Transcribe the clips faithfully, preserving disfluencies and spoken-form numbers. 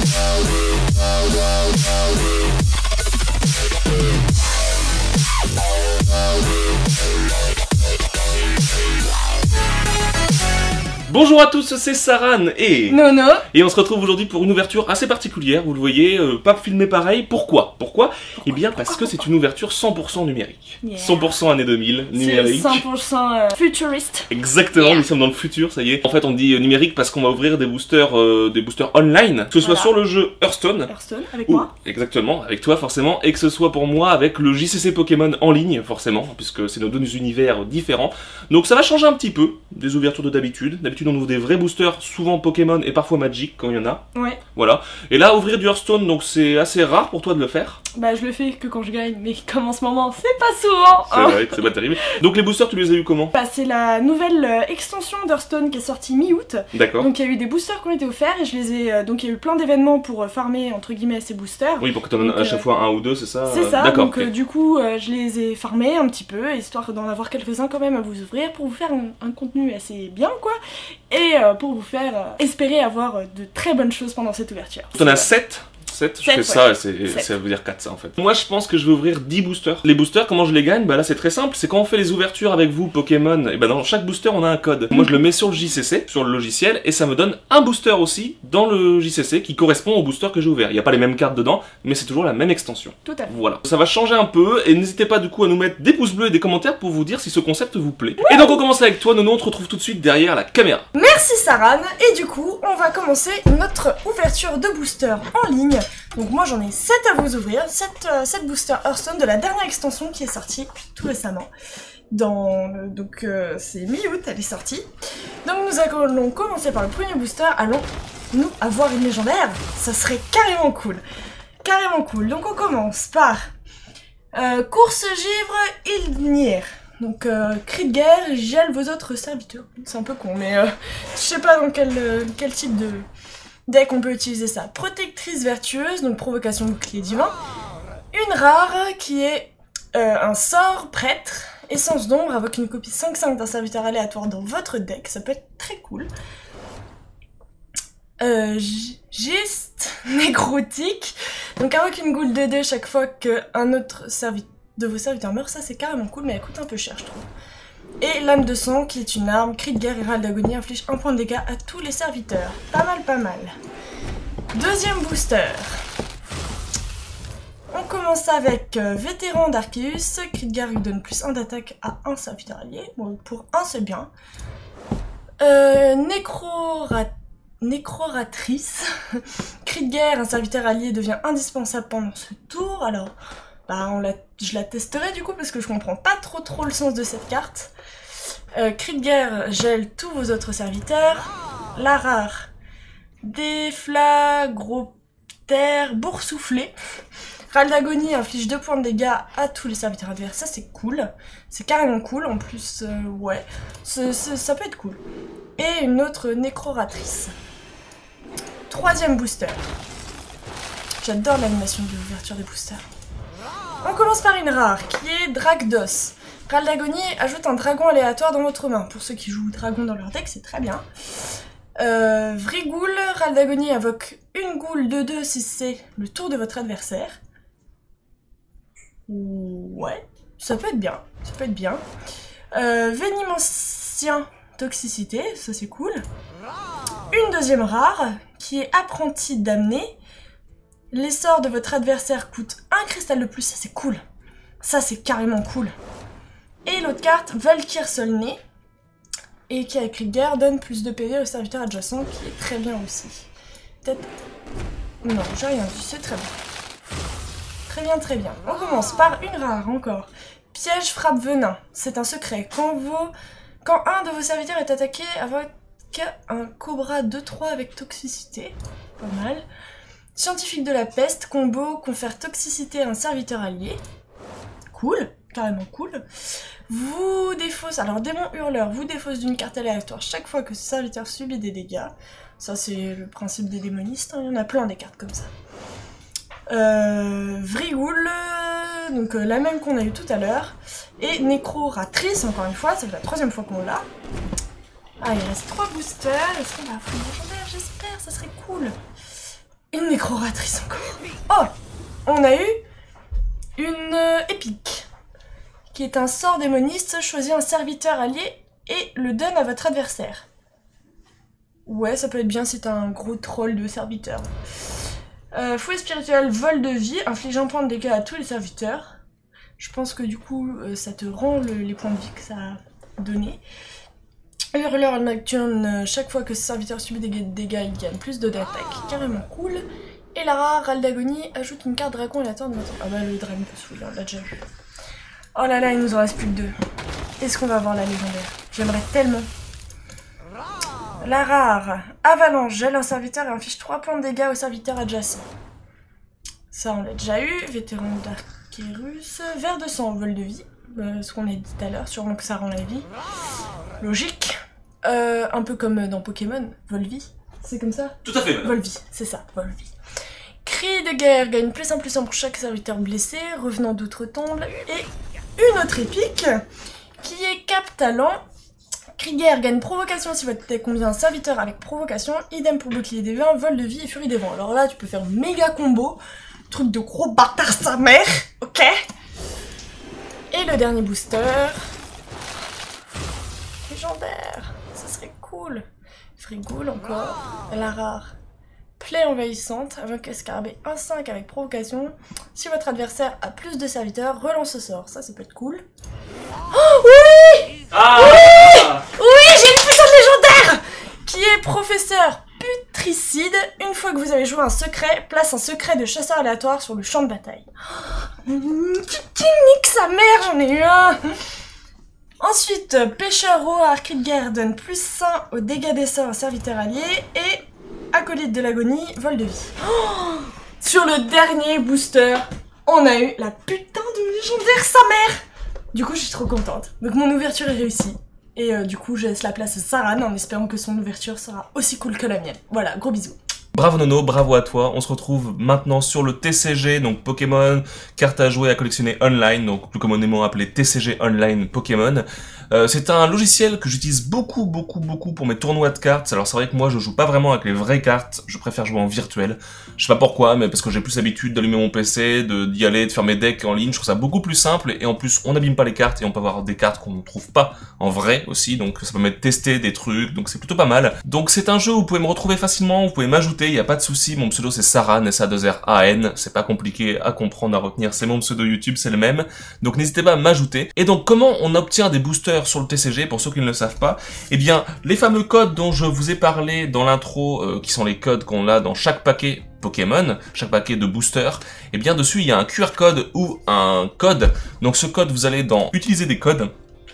Bonjour à tous, c'est Saran et Nono. Et on se retrouve aujourd'hui pour une ouverture assez particulière, vous le voyez, euh, pas filmé pareil. Pourquoi Pourquoi Eh bien parce que c'est une ouverture cent pour cent numérique. Yeah. cent pour cent année deux mille, numérique. cent pour cent euh, futuriste. Exactement, Yeah. nous sommes dans le futur, ça y est. En fait on dit euh, numérique parce qu'on va ouvrir des boosters, euh, des boosters online, que ce soit Voilà. sur le jeu Hearthstone. Hearthstone, avec Ou, moi. exactement, avec toi forcément, et que ce soit pour moi avec le J C C Pokémon en ligne, forcément, puisque c'est nos deux univers différents. Donc ça va changer un petit peu des ouvertures de d'habitude. D'habitude on ouvre des vrais boosters, souvent Pokémon et parfois Magic quand il y en a. Ouais. Voilà. Et là, ouvrir du Hearthstone, donc c'est assez rare pour toi de le faire. Bah je le fais que quand je gagne, mais comme en ce moment, c'est pas souvent. C'est hein. vrai que c'est pas terrible. Donc les boosters, tu les as eu comment? Bah c'est la nouvelle euh, extension d'Hearthstone qui est sortie mi-août. D'accord. Donc il y a eu des boosters qui ont été offerts et je les ai... euh, donc il y a eu plein d'événements pour euh, farmer entre guillemets ces boosters. Oui, pour que t'en donnes Donc, à chaque euh, fois un ou deux, c'est ça? C'est ça, D'accord. donc ok. euh, du coup euh, je les ai farmés un petit peu, histoire d'en avoir quelques-uns quand même à vous ouvrir pour vous faire un, un contenu assez bien quoi, et euh, pour vous faire euh, espérer avoir euh, de très bonnes choses pendant cette ouverture. T'en as sept sept, je Sept, fais ouais. ça, c'est, Sept. ça veut dire quatre ça en fait. Moi je pense que je vais ouvrir dix boosters. Les boosters, comment je les gagne? Bah là c'est très simple, c'est quand on fait les ouvertures avec vous Pokémon, et bah dans chaque booster on a un code. Moi je le mets sur le J C C, sur le logiciel, et ça me donne un booster aussi dans le J C C qui correspond au booster que j'ai ouvert. Il n'y a pas les mêmes cartes dedans, mais c'est toujours la même extension. Tout à fait. Voilà. Ça va changer un peu, et n'hésitez pas du coup à nous mettre des pouces bleus et des commentaires pour vous dire si ce concept vous plaît. Et donc on commence avec toi Nono, on te retrouve tout de suite derrière la caméra. Merci Saran, et du coup on va commencer notre ouverture de booster en ligne. Donc moi j'en ai sept à vous ouvrir, sept, euh, sept boosters Hearthstone de la dernière extension qui est sortie tout récemment. Dans le- donc euh, c'est mi-août, elle est sortie. Donc nous allons commencer par le premier booster. Allons-nous avoir une légendaire? Ça serait carrément cool. Carrément cool. Donc on commence par euh, course givre Ilnir. Donc euh, cri de guerre, gèle vos autres serviteurs. C'est un peu con, mais euh, je sais pas dans quel, euh, quel type de deck on peut utiliser ça. Protectrice vertueuse, donc provocation bouclier divin. Une rare qui est euh, un sort prêtre. Essence d'ombre, invoque une copie cinq cinq d'un serviteur aléatoire dans votre deck. Ça peut être très cool. Euh, geste nécrotique. Donc invoque une goule deux deux chaque fois qu'un autre serviteur de vos serviteurs meurt. Ça c'est carrément cool, mais elle coûte un peu cher je trouve. Et lame de sang qui est une arme, cri de guerre et râle d'agonie inflige un point de dégâts à tous les serviteurs. Pas mal, pas mal. Deuxième booster. On commence avec euh, vétéran d'Arceus, cri de guerre lui donne plus un d'attaque à un serviteur allié. Bon, pour un c'est bien. Euh, nécrora... Nécroratrice, cri de guerre, un serviteur allié devient indispensable pendant ce tour. Alors, bah, on la... je la testerai du coup parce que je comprends pas trop trop le sens de cette carte. Euh, cri de guerre gèle tous vos autres serviteurs. La rare, déflagroptère boursouflé. Râle d'agonie inflige deux points de dégâts à tous les serviteurs adverses. Ça c'est cool. C'est carrément cool. En plus, euh, ouais, c'est, c'est, ça peut être cool. Et une autre nécroratrice. Troisième booster. J'adore l'animation de l'ouverture des boosters. On commence par une rare qui est Dragdos. Râle d'agonie ajoute un dragon aléatoire dans votre main. Pour ceux qui jouent dragon dans leur deck, c'est très bien. Euh, Vrigoul, râle d'agonie invoque une goule deux deux si c'est le tour de votre adversaire. Ouais, ça peut être bien. Ça peut être bien. Euh, Vénimentien toxicité, ça c'est cool. Une deuxième rare qui est apprenti damné. Les sorts de votre adversaire coûtent un cristal de plus, ça c'est cool. Ça c'est carrément cool. Et l'autre carte, Valkyr Solnay, et qui a écrit guerre, donne plus de P V au serviteur adjacent, qui est très bien aussi. Peut-être... Non, j'ai rien dit, c'est très bien. Très bien, très bien. On commence par une rare encore. Piège frappe venin, c'est un secret. Quand, vos... Quand un de vos serviteurs est attaqué avec un cobra deux trois avec toxicité, pas mal. Scientifique de la peste, combo, confère toxicité à un serviteur allié. Cool, carrément cool. Vous défausse, alors démon hurleur, vous défausse d'une carte aléatoire chaque fois que ce serviteur subit des dégâts. Ça c'est le principe des démonistes, hein. Il y en a plein des cartes comme ça. Euh, Vrigoul, donc euh, la même qu'on a eu tout à l'heure. Et Nécroratrice, encore une fois, c'est la troisième fois qu'on l'a. Ah, il reste trois boosters. Est-ce qu'on va avoir une légendaire? J'espère, ça serait cool. Une nécroratrice encore. Oh, on a eu une euh, épique, qui est un sort démoniste. Choisis un serviteur allié et le donne à votre adversaire. Ouais, ça peut être bien si t'as un gros troll de serviteur. Euh, fouet spirituel, vol de vie, inflige un point de dégâts à tous les serviteurs. Je pense que du coup, euh, ça te rend le, les points de vie que ça a donné. Hurleur nocturne, chaque fois que ce serviteur subit des dégâts, il gagne plus de d'attaque. Carrément cool. Et la rare, Râle d'agonie, ajoute une carte dragon et la turn de votre... Ah bah le dragon peut se fouiller, on l'a déjà vu. Oh là là, il nous en reste plus que deux. Est-ce qu'on va avoir la légendaire? J'aimerais tellement. La rare, avalanche, gèle un serviteur et inflige trois points de dégâts au serviteur adjacent. Ça on l'a déjà eu. Vétéran d'Arkérus, verre de sang, vol de vie. Euh, ce qu'on a dit tout à l'heure, sûrement que ça rend la vie. Logique. Euh, un peu comme dans Pokémon, Volvie. C'est comme ça? Tout à fait. Volvie, c'est ça, Volvie. Cri de guerre, gagne plus un plus un pour chaque serviteur blessé, revenant d'outre-tombe. Et une autre épique, qui est Cap Talent. Cri de guerre, gagne provocation si votre deck combien un serviteur avec provocation. Idem pour bouclier des vents, vol de vie et furie des vents. Alors là, tu peux faire méga combo. Truc de gros bâtard sa mère, ok? Et le dernier booster... Légendaire, ça serait cool. Frigoule encore. La rare. Plaie envahissante, avec escarbet un cinq avec provocation. Si votre adversaire a plus de serviteurs, relance ce sort. Ça, ça peut être cool. Oh oui, ah oui, oui, j'ai une puissante légendaire qui est professeur putricide. Une fois que vous avez joué un secret, place un secret de chasseur aléatoire sur le champ de bataille. Oh, nique sa mère, j'en ai eu un. Ensuite, pêcheur roar, cri de guerre donne plus un aux dégâts des sorts serviteur allié et acolyte de l'agonie, vol de vie. Oh, sur le dernier booster, on a eu la putain de légendaire sa mère. Du coup, je suis trop contente. Donc mon ouverture est réussie. Et euh, du coup, je laisse la place à Saran en espérant que son ouverture sera aussi cool que la mienne. Voilà, gros bisous. Bravo Nono, bravo à toi. On se retrouve maintenant sur le T C G, donc Pokémon, carte à jouer à collectionner online, donc plus communément appelé T C G Online Pokémon. Euh, c'est un logiciel que j'utilise beaucoup, beaucoup, beaucoup pour mes tournois de cartes. Alors c'est vrai que moi je joue pas vraiment avec les vraies cartes, je préfère jouer en virtuel. Je sais pas pourquoi, mais parce que j'ai plus l'habitude d'allumer mon P C, de d'y aller, de faire mes decks en ligne. Je trouve ça beaucoup plus simple et en plus on n'abîme pas les cartes et on peut avoir des cartes qu'on ne trouve pas en vrai aussi. Donc ça permet de tester des trucs, donc c'est plutôt pas mal. Donc c'est un jeu où vous pouvez me retrouver facilement, vous pouvez m'ajouter, il n'y a pas de souci. Mon pseudo c'est Saran, S A deux R A N, c'est pas compliqué à comprendre, à retenir, c'est mon pseudo YouTube, c'est le même. Donc n'hésitez pas à m'ajouter. Et donc comment on obtient des boosters sur le T C G, pour ceux qui ne le savent pas? Eh bien, les fameux codes dont je vous ai parlé dans l'intro, euh, qui sont les codes qu'on a dans chaque paquet Pokémon, chaque paquet de boosters, eh bien dessus il y a un Q R code ou un code. Donc ce code, vous allez dans utiliser des codes.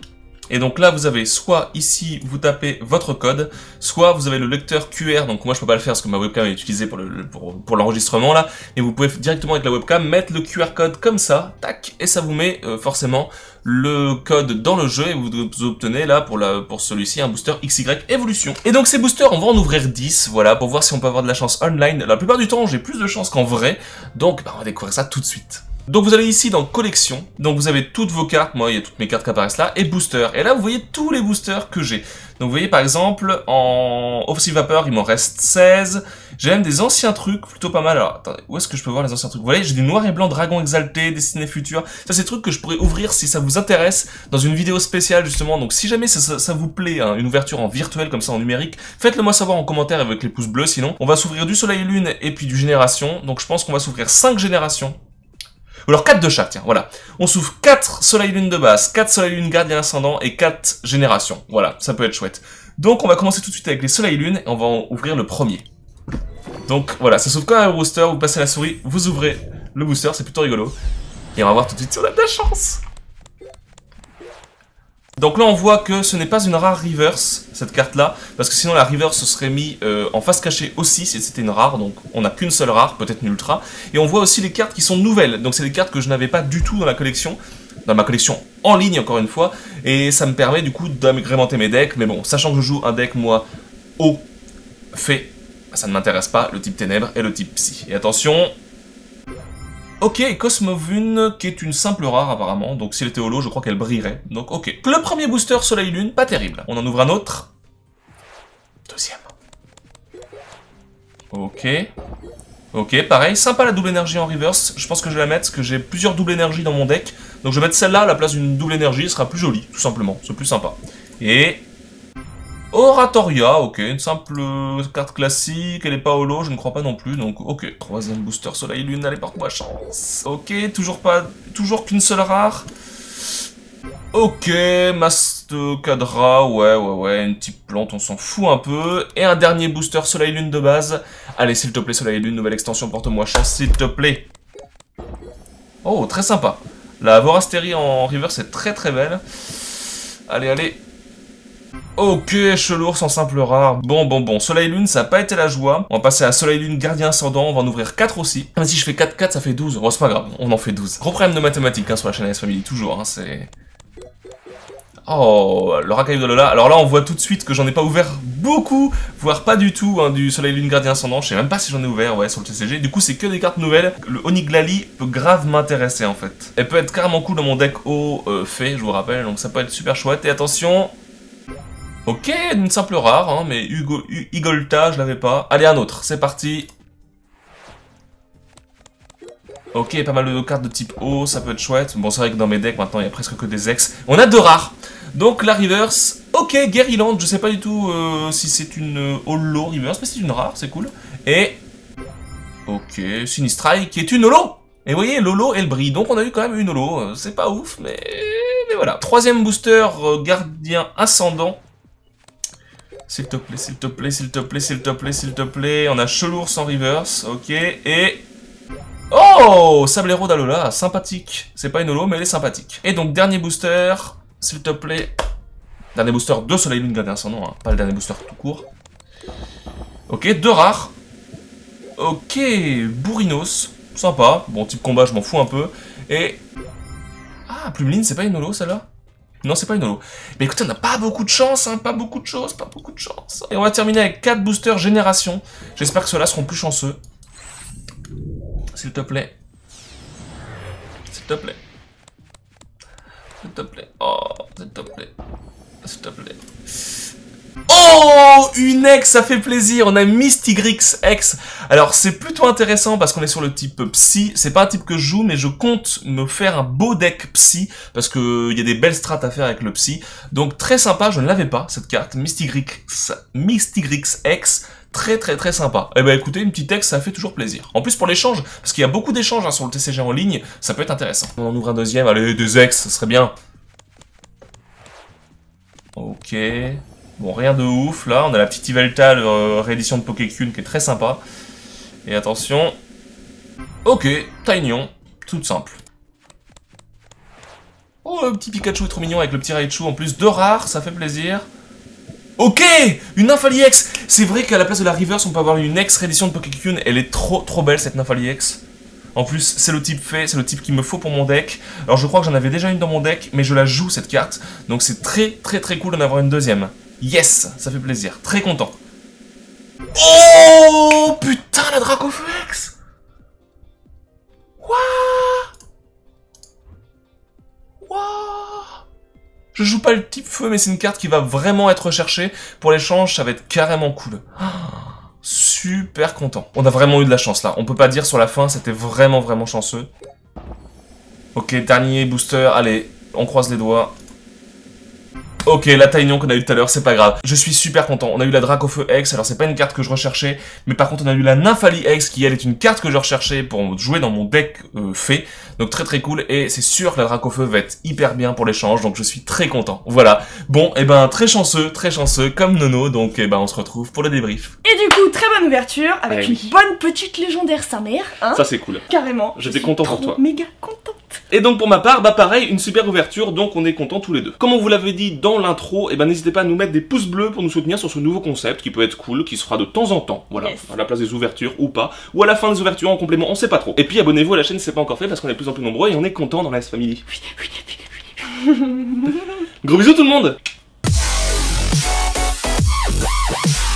Et donc là, vous avez soit ici, vous tapez votre code, soit vous avez le lecteur Q R, donc moi je peux pas le faire parce que ma webcam est utilisée pour le pour, pour l'enregistrement là, et vous pouvez directement avec la webcam mettre le Q R code comme ça, tac, et ça vous met euh, forcément le code dans le jeu, et vous, vous obtenez là pour, la, pour celui-ci un booster X Y Evolution. Et donc ces boosters, on va en ouvrir dix, voilà, pour voir si on peut avoir de la chance online. La plupart du temps, j'ai plus de chance qu'en vrai, donc bah, on va découvrir ça tout de suite. Donc vous allez ici dans collection, donc vous avez toutes vos cartes, moi il y a toutes mes cartes qui apparaissent là, et booster. Et là vous voyez tous les boosters que j'ai. Donc vous voyez par exemple, en Offensive Vapeur il m'en reste seize, j'ai même des anciens trucs plutôt pas mal. Alors attendez, où est-ce que je peux voir les anciens trucs? Vous voyez, j'ai du noir et blanc Dragon Exalté, Destiné Futur, ça c'est des trucs que je pourrais ouvrir si ça vous intéresse, dans une vidéo spéciale justement. Donc si jamais ça, ça, ça vous plaît, hein, une ouverture en virtuel comme ça en numérique, faites-le moi savoir en commentaire avec les pouces bleus, sinon on va s'ouvrir du Soleil et Lune et puis du Génération. Donc je pense qu'on va s'ouvrir cinq générations. Ou alors quatre de chaque, tiens, voilà. On s'ouvre quatre Soleil Lune de base, quatre Soleil Lune Gardien Ascendant et quatre Générations. Voilà, ça peut être chouette. Donc on va commencer tout de suite avec les Soleil Lune et on va en ouvrir le premier. Donc voilà, ça s'ouvre comme un booster, vous passez la souris, vous ouvrez le booster, c'est plutôt rigolo. Et on va voir tout de suite si on a de la chance. Donc là on voit que ce n'est pas une rare reverse, cette carte là, parce que sinon la reverse se serait mis euh, en face cachée aussi si c'était une rare, donc on n'a qu'une seule rare, peut-être une ultra. Et on voit aussi les cartes qui sont nouvelles, donc c'est des cartes que je n'avais pas du tout dans la collection, dans ma collection en ligne encore une fois, et ça me permet du coup d'agrémenter mes decks, mais bon, sachant que je joue un deck moi haut fait, ça ne m'intéresse pas, le type ténèbres et le type psy. Et attention... Ok, Cosmovune, qui est une simple rare apparemment, donc si elle était holo, je crois qu'elle brillerait. Donc ok. Le premier booster Soleil Lune, pas terrible. On en ouvre un autre. Deuxième. Ok. Ok, pareil, sympa la double énergie en reverse. Je pense que je vais la mettre parce que j'ai plusieurs doubles énergies dans mon deck. Donc je vais mettre celle-là à la place d'une double énergie, elle sera plus jolie, tout simplement. C'est plus sympa. Et... Oratoria, ok, une simple carte classique, elle est pas holo, je ne crois pas non plus, donc ok. Troisième booster Soleil Lune, allez porte-moi chance. Ok, toujours pas, toujours qu'une seule rare. Ok, masse de cadra, ouais, ouais, ouais, une petite plante, on s'en fout un peu. Et un dernier booster Soleil Lune de base. Allez, s'il te plaît, Soleil Lune, nouvelle extension, porte-moi chance, s'il te plaît. Oh, très sympa. La Vorastérie en reverse est très très belle. Allez, allez. Ok, Chelours en simple rare. Bon, bon, bon. Soleil Lune, ça n'a pas été la joie. On va passer à Soleil Lune Gardien Ascendant. On va en ouvrir quatre aussi. Même si je fais quatre quatre, ça fait douze. Oh, c'est pas grave. On en fait douze. Gros problème de mathématiques hein, sur la chaîne S Family. Toujours, hein, c'est... Oh, le racaille de Lola. Alors là, on voit tout de suite que j'en ai pas ouvert beaucoup, voire pas du tout, hein, du Soleil Lune Gardien Ascendant. Je sais même pas si j'en ai ouvert, ouais, sur le T C G. Du coup, c'est que des cartes nouvelles. Le Oniglali peut grave m'intéresser, en fait. Elle peut être carrément cool dans mon deck haut euh, fait, je vous rappelle. Donc ça peut être super chouette. Et attention... Ok, une simple rare, hein, mais Hugo, Higolta, je l'avais pas. Allez, un autre, c'est parti. Ok, pas mal de cartes de type haut, ça peut être chouette. Bon, c'est vrai que dans mes decks, maintenant, il y a presque que des ex. On a deux rares. Donc, la reverse, ok, Guerryland, je sais pas du tout euh, si c'est une holo reverse, mais c'est une rare, c'est cool. Et... Ok, Sinistrai, qui est une holo. Et vous voyez, l'holo, elle brille. Donc, on a eu quand même une holo. C'est pas ouf, mais... Mais voilà. Troisième booster, euh, Gardien Ascendant. S'il te plaît, s'il te plaît, s'il te plaît, s'il te plaît, s'il te plaît. On a Chelours en reverse, ok, et... Oh, Sablero d'Alola, sympathique. C'est pas une holo, mais elle est sympathique. Et donc, dernier booster, s'il te plaît. Dernier booster de Soleil Lune Gardien Ascendant, hein, pas le dernier booster tout court. Ok, deux rares. Ok, Bourrinos, sympa. Bon, type combat, je m'en fous un peu. Et... Ah, Plumeline, c'est pas une holo, celle-là? Non, c'est pas une holo. Mais écoutez, on n'a pas beaucoup de chance, hein, pas beaucoup de choses, pas beaucoup de chance. Et on va terminer avec quatre boosters génération. J'espère que ceux-là seront plus chanceux. S'il te plaît. S'il te plaît. S'il te plaît. Oh, s'il te plaît. S'il te plaît. Oh, une ex, ça fait plaisir. On a Mystigrix X. Alors, c'est plutôt intéressant parce qu'on est sur le type Psy. C'est pas un type que je joue, mais je compte me faire un beau deck Psy parce que il y a des belles strats à faire avec le Psy. Donc, très sympa. Je ne l'avais pas, cette carte. Mystigrix, Mystigrix X. Très, très, très sympa. Eh ben, écoutez, une petite ex, ça fait toujours plaisir. En plus, pour l'échange, parce qu'il y a beaucoup d'échanges hein, sur le T C G en ligne, ça peut être intéressant. On en ouvre un deuxième. Allez, deux ex, ça serait bien. Ok... Bon, rien de ouf, là, on a la petite Yveltal euh, réédition de Pokécune qui est très sympa. Et attention... Ok, Taignon, toute simple. Oh, le petit Pikachu est trop mignon avec le petit Raichu, en plus deux rares, ça fait plaisir. Ok, une Nymphali X. C'est vrai qu'à la place de la Reverse, on peut avoir une X réédition de Pokécune, elle est trop trop belle cette Nymphali X. En plus, c'est le type fait, c'est le type qu'il me faut pour mon deck. Alors je crois que j'en avais déjà une dans mon deck, mais je la joue cette carte. Donc c'est très très très cool d'en avoir une deuxième. Yes, ça fait plaisir, très content. Oh putain, la Dracofeu X. What? What? Je joue pas le type feu, mais c'est une carte qui va vraiment être recherchée. Pour l'échange, ça va être carrément cool. Oh, super content. On a vraiment eu de la chance là. On peut pas dire sur la fin, c'était vraiment vraiment chanceux. Ok, dernier booster, allez, on croise les doigts. Ok, la Taignon qu'on a eu tout à l'heure, c'est pas grave. Je suis super content. On a eu la Dracofeu X, alors c'est pas une carte que je recherchais, mais par contre on a eu la Nymphali X qui elle est une carte que je recherchais pour jouer dans mon deck euh, fait. Donc très très cool, et c'est sûr que la Dracofeu va être hyper bien pour l'échange, donc je suis très content. Voilà. Bon, et ben très chanceux, très chanceux, comme Nono, donc et ben on se retrouve pour le débrief. Et du coup, très bonne ouverture, avec ouais, une oui. bonne petite légendaire sa mère, hein. Ça c'est cool. Carrément. J'étais content pour toi. Méga contente. Et donc pour ma part, bah pareil, une super ouverture, donc on est contents tous les deux. Comme on vous l'avait dit dans l'intro, et ben n'hésitez pas à nous mettre des pouces bleus pour nous soutenir sur ce nouveau concept qui peut être cool, qui se fera de temps en temps, voilà, yes. À la place des ouvertures ou pas, ou à la fin des ouvertures en complément, on sait pas trop. Et puis abonnez-vous à la chaîne si c'est pas encore fait parce qu'on est de plus en plus nombreux et on est contents dans la S Family. Oui, oui, oui, oui. Gros bisous tout le monde.